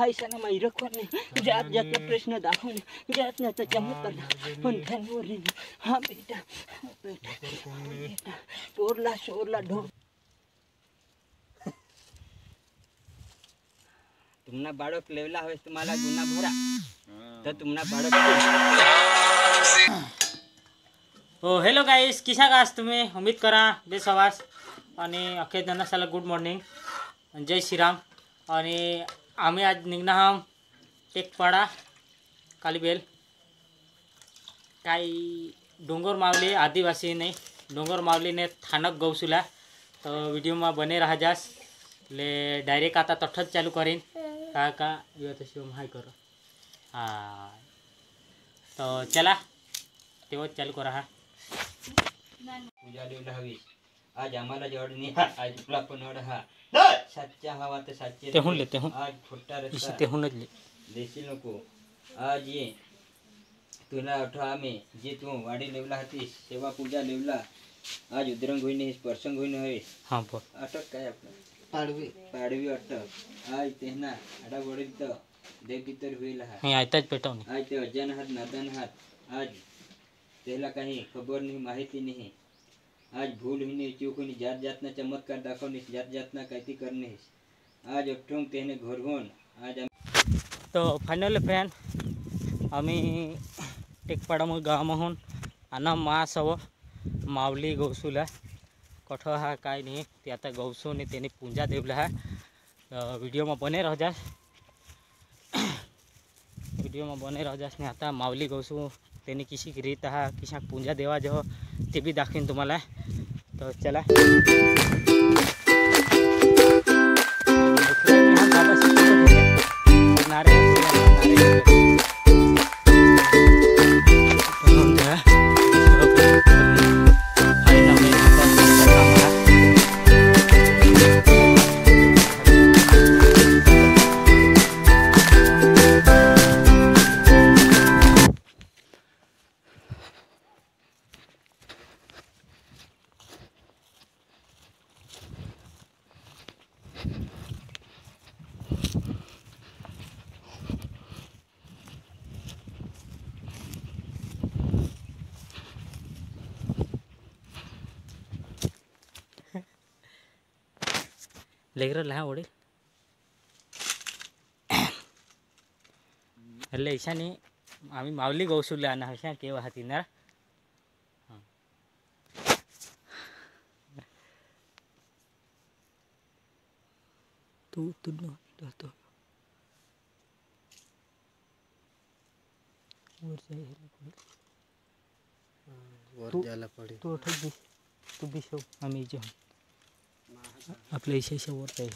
ऐसा ना माई रखवाने जात जात प्रश्न दाखवणे जात जात चमत्कार पण धनवरी हाँ बेटा बेटा पोरला शोरला ढोल तुमना बाळक लेवला होय तुम्हाला गुन्हा भरा तर तुमना बाळक हो हेलो गाइस किसा का आज तुम्ही उम्मीद करा बेस आवाज आणि अखे धनसाला गुड मॉर्निंग जय श्रीराम आणि आम्ही आज निघणार आहोत टेकपाडा कालीबेल काही डोंगर मावली आदिवासी नहीं डोंगर मावली ने थानक गौसुला तो वीडियो में बने रहा जास ले डायरेक्ट आता तठत चालू करीन का यो तो शिव हाय करो हाँ तो चला तेव्हा चालू करा हा पूजा लेवला हवी आज आम्हाला जवळ नाही आज तुला पण वड हा सच्चा हवा तर सच्चे ते हुन लेते हूं आज छोटा इसी रस्ता ते हुनच ले देशी नको आज ये तुला आठवा में जे तू वाडी लेवला हतीस सेवा पूजा लेवला आज उद्रंग होईने स्पर्शंग होईने हवे हाँ बोल अटक काय आपलं पाडवी अटक आज तेहना आडा वडील तर देव पितर होईल हा मी आयताच पेटवणे आज ते अजन हात नादन हात आज त्याला काही खबर नाही माहिती नाही आज भूल हुई नहीं चूक हुई जात जातना चमत्कार दाखवणे जात जातना काहीती करणे आज अठ्ठोंग तेने घरघोन आज तो फायनल फ्रेंड आम्ही टेकपाडा गावामधून आना मास हवं मावली गौसूला कठ हा काय नाही ते आता गौसू ने त्याने पूजा देवला हा वीडियो में बने रह जास वीडियो में बने रह जास ने आता मावली गौसू त्याने किसी की रीत हा किसा पूजा देवा जो ते भी दाखवीन तुम्हाला तो चला लेकर लहा ओढे એટલે ઈશા ની આમી માવલી ગૌસુલે આના હશે કેવા હતી ના તું નો તો वर जाला पडे तो ठगी तू भी शो आम्ही जो आपल्या इशेशा वर जाईल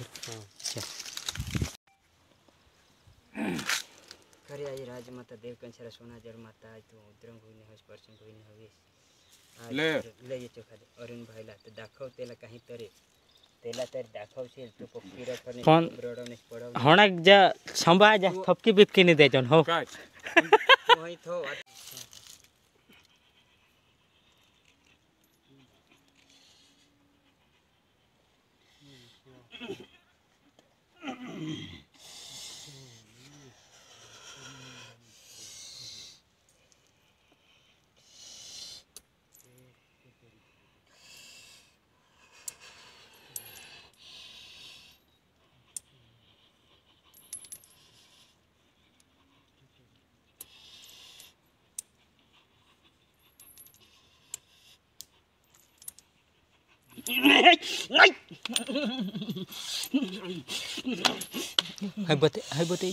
खरी आई राजमाता देवकंचरा सोना जड़ माता आई तो उद्रंग होईने हस पर्सन होईने हवीस ले येतो खाली अरुण भाईला तर दाखव त्याला काहीतरी त्याला तर दाखवशील तू पक्की रखने पण ब्रडवने पडव होणा जा संभा जा थपकी बिपकी नाही द्यायचो हो काय होई थो हाय बते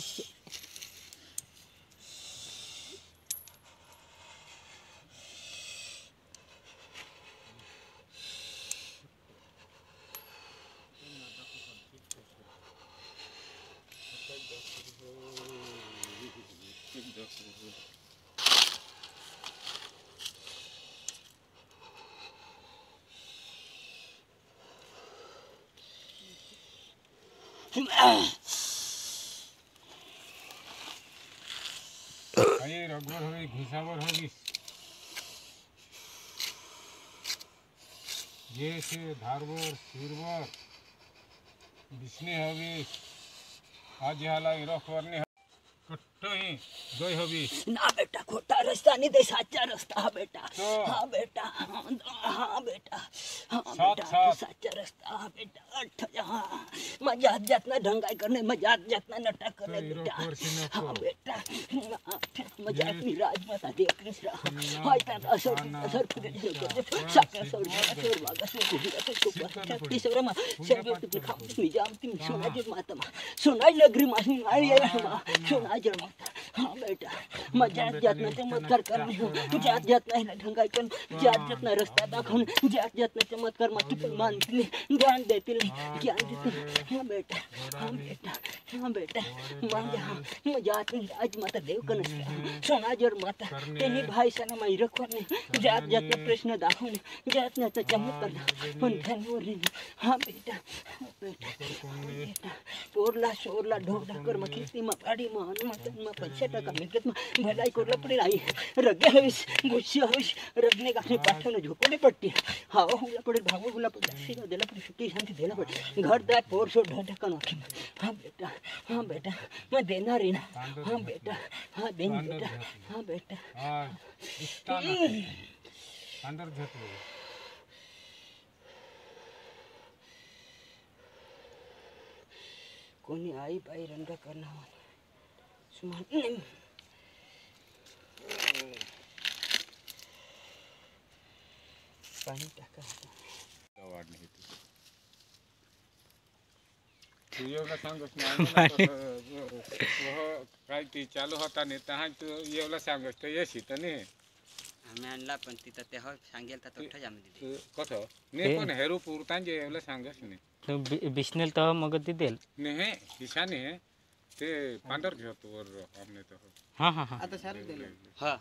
अरे रगवर होगी घुसावर होगी ये से धारवर सिरवर बिस्ने होगी आज हाला रखवरनी कट्टही दोय हबी ना बेटा खोटा रास्ता नहीं दे साचा रास्ता हाँ बेटा तो हाँ बेटा हाँ बेटा हाँ साथ बेटा साथ साचा रास्ता हाँ बेटा हाँ मजाक जातना ढंगाई करने मजाक जातना नटक करने तो बेटा हीरो कोर्सी न हाँ को बेटा मजाक नहीं राजमाता देख कृष्णा हाय ताता असर फिर साचा सर वागा सर गुजरा तो सुपर छत्ती सर मा सर्व तुम खाओ निजाम तुम सोना जर माता मा सोना नगरी माही आई सोना जर माता हाँ बेटा मजाक जातना चमत्कार करने जात जातना है ढंगाई कर जात जातना रास्ता दाखवून जात जातना चमत्कार माती पण मानतील ज्ञान देतील ज्ञान देतील हाँ बेटा हाँ बेटा हाँ बेटा माझ्या हाँ मजात आज माता देव कनस सोना जर माता त्यांनी भाई सना माई रखवणे जात जातना प्रश्न दाखवणे जातनाचा चमत्कार पण त्यांवर हाँ बेटा हाँ बेटा पोरला शोरला ढोर ढाकर मा खेती मा पाडी मा हनुमान मा 500 मिळत मा भलाई कोरला पडेल आई रग्गे हवीस गुस्से हवीस रगने गाने पाठवणे झोपडे पडते हवा हुला पडेल भागो हुला पडेल सीधा देला पडेल सुट्टी शांती देला पडेल घर दार पोर शो ढढकन वाटते हाँ बेटा मैं देना रे ना हाँ बेटा हाँ देन बेटा हाँ बेटा अंदर घेतलो कोणी आई बाई रंग करना सुमान पाणी टाका वाढ नाही तू एवढा सांगस नाही काय ती चालू होता नाही तहा तू एवढा सांगस तर येशी तर नाही आम्ही आणला पण तिथं ते हो सांगेल तर तोठच आम्ही दिली कसं नाही पण हेरू पुरतांजे एवढा सांगस नाही तो बिस्नेल तर मग ते देल नाही हिशाने ते पांढर घेतो वर आमने तर हां हां हां आता सारं दिलं हा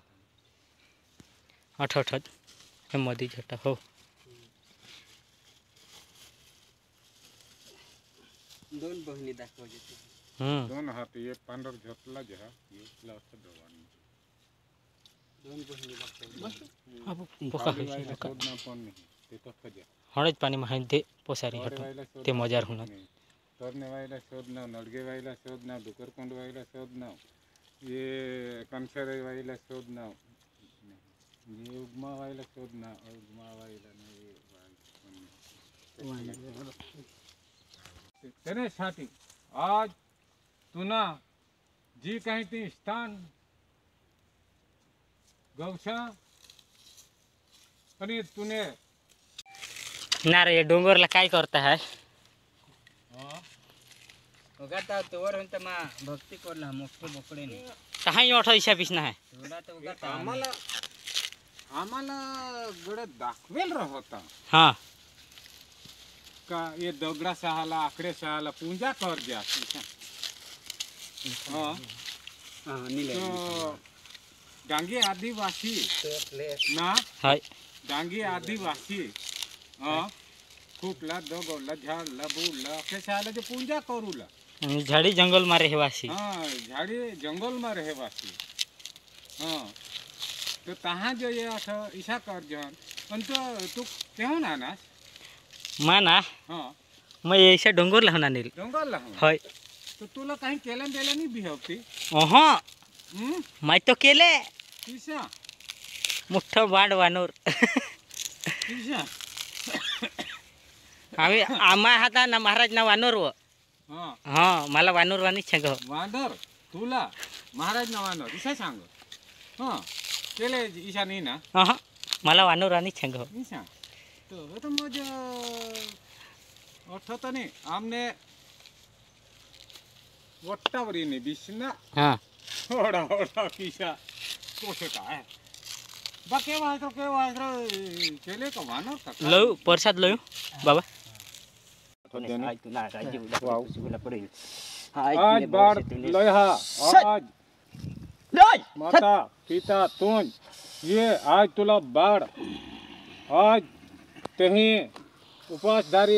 आठ हे मध्ये झटा हो दोन बहिणी दाखवायचे ते. दोन हात एक पांढर घेतला जे हा एकला असं दोघांनी दोन बहिणी दाखवायचे अब पोका वाईला शोधना पण नाही ते तर जे हळद पाणी माहिती ते पोसारी हटो ते मजार होणार तरने वाईला शोधना नडगे वाईला शोधना दुकरकोंड वाईला शोधना ये कनसरे वाईला शोधना ये उगमा वाईला शोधना उगमा वाईला नाही तेने साठी आज तुना जी काही ती स्थान गौशा आणि तूने ना रे डोंगरला काय करता है उगाता तोवर होता मा भक्ती करला मोठे बोकडे नाही कहाँ ही अठो हिसाब ना है थोडा तर उगाता आम्हाला आम्हाला गड दाखवेल होता हाँ का ये दगड़ा सहाला आकड़े सहाला पूजा कर जा हाँ तो डांगी आदिवासी ना हाय डांगी आदिवासी हाँ खूपला दगडला झाडला बुडला असे सहाला जे पूजा करूला झाड़ी जंगल में रहवासी हाँ झाड़ी जंगल में रहवासी हाँ तो तहाँ जो ये ईशा कर जन तो तू क्यों ना ना माना हाँ मैं ऐसा डोंगर लाना नील जंगल ला हाय तो तुला कहीं केलन बेलन नहीं बिहवती ओहो मैं तो केले किसा मोठं वांड वानोर किसा आम्ही आम्हा हाता ना महाराज ना वानोर व हाँ हाँ मला वानोर वानी छंग वांदर तुला महाराज ना वानर इसा सांग हाँ केले ईशा नहीं ना हाँ मला वानोर वानी छंग ईशा तो मजा अर्थ तो नहीं आमने वट्टावरी नहीं बिस्ना हाँ ओड़ा ओड़ा किसा कोसे का है बाके वास्त्र के वास्त्र केले का वानर का लो प्रसाद लो बाबा आज तुला राज्य वाव. उला पडेल आज बार लोहा आज माता पिता तुम ये आज तुला बाढ़ आज तही उपवासधारी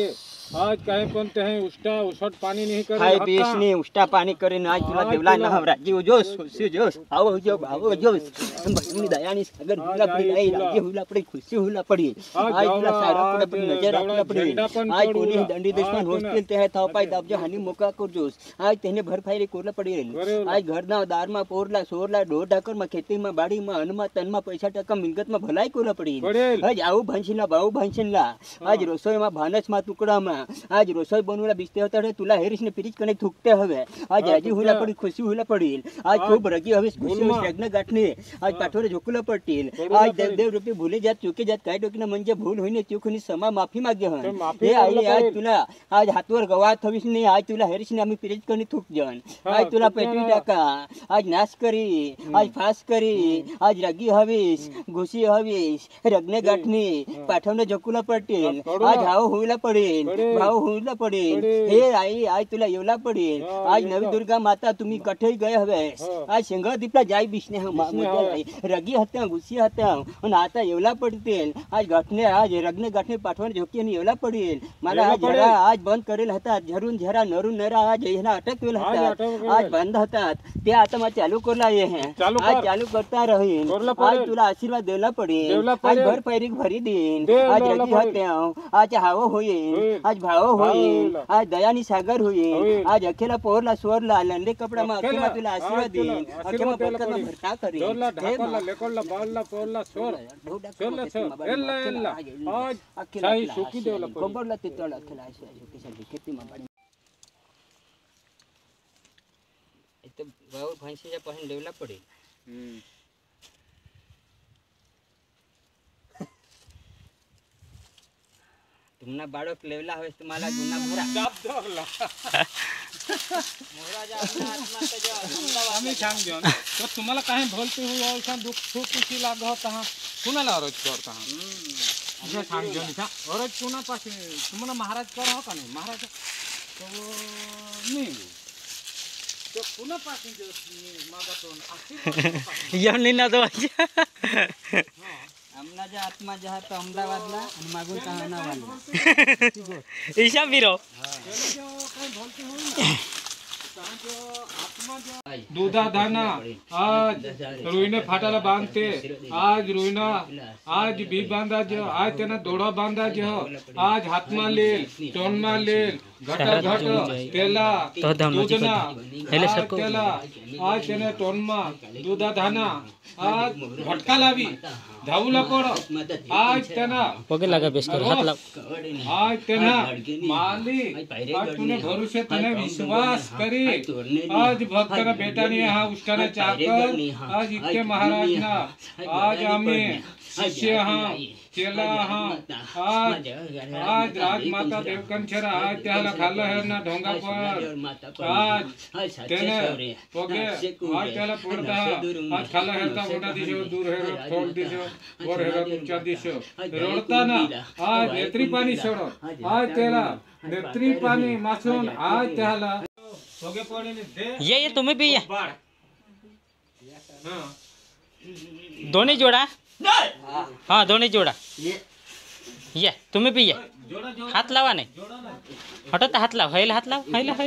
आज कहीं कोणते हैं उष्टा उसट पाणी नहीं करे हाय आता. बेसने उष्टा पाणी करेन आज तुला आज देवला तुला. ना राज्य जोश खुशी जोश आओ जो भाव जोश भगनी दयानी सागर आज हुला पड़ी आई आई तुला. राज्य हुला पड़ी खुशी हुला पड़ी आज आज तुला जावला, सारा पुरा आज पड़ी नजर जावला आपला पड़ी झेंडा पण आज तोड कोणी हुला. दंडी दुश्मन आज होस्टेल तुला. ते है थापाय दाबजे हानी मोका कर जोश आज तेने भरफाईले कोरला पड़ी बरोबर. आज घરના દારમાં પોરલા સોરલા ઢોર ઢાકરમાં ખેતીમાં બાડીમાં અન્નમાં તનમાં પૈસા ટકા મિલકતમાં ભલાઈ કોરલા પડી પટેલ. આજ આવું ભાંસીલા ભાવ ભાંસીલા આજ રસોઈમાં ભાનસમાં ટુકડામાં આજ રસોઈ બનવેલા બીજતે હતા तुला हेरिसने पिरीच कने थुकते हवे आज आजी हुला पड़ी खुशी हुला पडील आज खूब रगी हवे खुशी लग्न गाठणे आज पाठोरे झोकुला पडतील आज देव रूपी भूले जात चुके जात काय डोकीने म्हणजे भूल होईने चूकनी समा माफी मागे हन माफी हे आई मागला आज पडेल. तुला आज हातवर गवात हवीस ने आज तुला हेरिसने आम्ही पिरीच कने थुक जन हा, आज तुला थुकल्या पेटवी ना. टाका आज नाश करी आज फास करी आज रगी हवीस घुसी हवीस रग्ने गाठणे पाठवणे झोकुला पडतील पडूला. आज हाव होईला पडेल पडेल. भाव होईला पडेल पडेल. हे आई आज तुला येवला पडेल हा, आज येवला. नवी दुर्गा माता तुम्ही कठे गए हवेस हा. आज शेंगा दीपला जाई बिसने हवे. रगी हत्या घुसी हत्या आणि आता येवला पडतील आज गाठणे आज रग्ने गाठणे पाठवण झोकी आणि येवला पडेल मला येवला आज पडेल. झरा आज बंद करेल होता झरून झरा नरून नरा आज ह्याला अटक वेल आज होता अटक वेल. आज बंद होतात ते आता मग चालू करला ये हैं चालू आज कर. चालू करता रहीन करला आज पडेल. तुला आशीर्वाद देवला पडेल देवला आज पडेल. भर पैरीक भरी देईन देव आज देवला रगी पडेल. हत्या आज हाव होईल होईल. आज भाव होईल भाव. आज दयानी सागर होईल होईल. आज अखेला पोरला स्वरला लंडे कपडाમાં अखेला. अखेमा तुला आशीर्वाद आज तुला देईन आशीर्वाद अखेमा द्यायला बरकतમાં पडेल. भरता करीन डोरला हे ढाकरला मा- लेकोडला बाळला पोरला सोर ढोढा सोरला कपडा सोर खेतीમાં एल्ला बाडी एल्ला अखेला आज अखेला साई अखेला सुकी देवला पडेल. कंबरला ते तळ अखेला अखेला खेतीમાં बाडी इथे भाऊ फांशीच्या पासून देवला पडेल हम्म. तुम्हाला बाळक लेवला हवेस तुम्हाला गुन्हा भरा दाब धरला. आम्ही सांगजो ना. तो तुम्हाला काही बोलते हुए ऐसा दुख सुख किसी लागत हा कुणाला अरज करता हा जे सांगजो निसा अरज कुणापाशी तुम्हाला महाराज कर हो का नाही महाराज तो नाही तो कुणापाशी जो मागतो आशीर्वाद येऊन ना तो आमनाच्या आत्मा जहा तो अहमदाबादला आणि मागून तहानावाला ईशा बिरो दूधा दाना आज रुईने फाटाला बांधते आज रुईना आज बी बांधा जो आज त्यांना दोडा बांधा जो आज हातमा लेल तोंडमा लेल घट घट तेला तो धावण्याची दूधना हेले आज सरको. तेला आज त्याने तोंडमा दुधा धाना आज भटका लावी धावूला पड आज त्यांना पगे लागा बेस कर हात लाव आज त्यांना माली आज तुने भरोसे तने विश्वास करी आज भक्तना बेटानी हा उष्टाना चाकर आज इतके महाराज ना आज आम्ही शिष्य हा चेला हा आज आज राजमाता देवकंचरा आज त्याला खाल्लं है ना ढोंगा पर आज त्याने पगे आज त्याला पडता आज खाल्लं है ता मोठा दिशो दूर है थोड दिशो वर है तुमच्या दिशो रडता ना आज नेत्री पाणी सोडो आज त्याला नेत्री पाणी मासून आज त्याला पगे पडीने दे ये तुम्ही बी ये बाळ हां दोन्ही जोडा हा दोन्ही जोडा ये तुम्ही बी ये हात लावा नाही हटत हात लाव हैला हात लाव हैला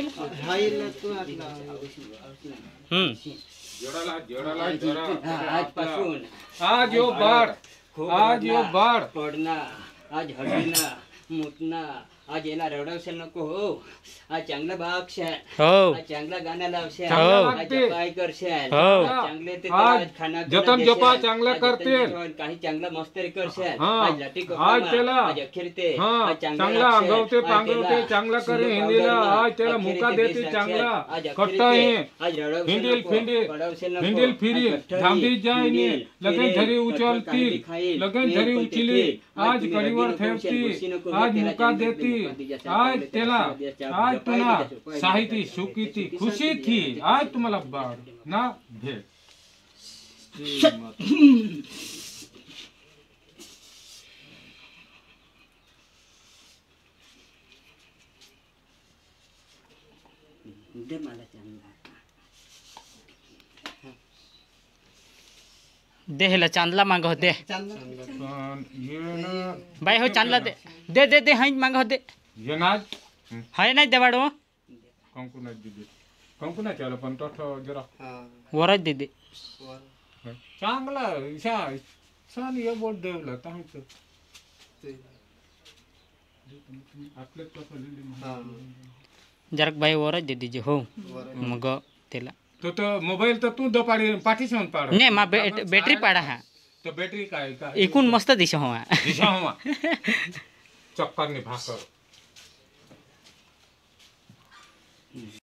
जोडाला जोडा आजपासून आज यो बाळ आज यो बाळ पडना आज हडना मुतना आज याला रडवशे नको हो आज चांगला बागशाल हो आज चांगला गाणं लावशाल हो. आज जपाय करशाल हो. आज चांगले ते आज खाना जतन जपा चांगला करतील. काही चांगला मस्तरी करशाल हा. आज लाठी आज त्याला आज अखेरते हा आज चांगला लागशाल. अंगवते आज पांगवते त्याला चांगला करे सुंदर हिंदीला पावडरला आज त्याला अखेरते मुका देश देते लागशाल. चांगला आज कट्टा अखेरते आहे आज रडवशे हिंदील नको, फिंडी रडवशे नको. हिंदील फिरी आज कट्टरी, धांदी जायनी हिंदील, लगन फिरे, धरी कट्टर काही उचलतील खाईल. लगन धरी हे पण उचली ते आज तुम्ही कडीवर रगी नको, ठेवती गुस्सी नको, आज त्याला मुका चांगले देती तुम्ही जशा आज चांगले त्याला त्याला आज तुला जपाय साहिती सुकीती खुशी थी आज तुम्हाला बाळ ना भेट दे मला चांगला दे हेला चांदला मांग दे पण हे ना बाई हो चांदला दे दे दे दे हाई मांग दे ये नाच हाय नाही देवाडो कंकुना दीदी कंकुना चलो पण तो जरा वरच दे दे चांगला छान ये बोल देवला तांचं आपले जरक बाई वरच दे दीजिए हो मग त्याला तो मोबाईल तर तू दपाडी पाठीशी होऊन पाड नाही मा बॅटरी पाडा हा तो बॅटरी काय एकूण मस्त दिशा हो दिशा हो चक्कर ने भाकर